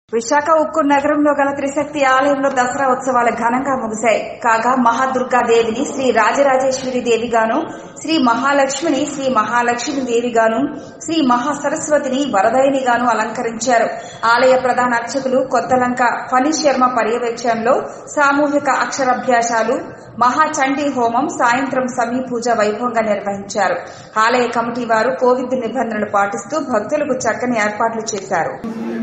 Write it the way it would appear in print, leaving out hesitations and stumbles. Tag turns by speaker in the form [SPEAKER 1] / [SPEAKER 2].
[SPEAKER 1] విశాఖ ఉక్కు నగరంలో గల త్రిశక్తి ఆలయంలో దసరా ఉత్సవాలు ఘనంగా ముగిశాయి. కాగా మహాదుర్గాదేవిని శ్రీ రాజరాజేశ్వరి దేవిగాను, శ్రీ మహాలక్ష్మిని శ్రీ మహాలక్ష్మి దేవిగాను, శ్రీ మహాసరస్వతిని వరదయినిగాను అలంకరించారు. ఆలయ ప్రధాన అర్చకులు కొత్తలంక ఫణి శర్మ పర్యవేక్షణలో సామూహిక అక్షరాభ్యాసాలు, మహాచండీ హోమం, సాయంత్రం సమీ పూజ వైభవంగా నిర్వహించారు. ఆలయ కమిటీ వారు కోవిడ్ నిబంధనలు పాటిస్తూ భక్తులకు చక్కని ఏర్పాట్లు చేశారు.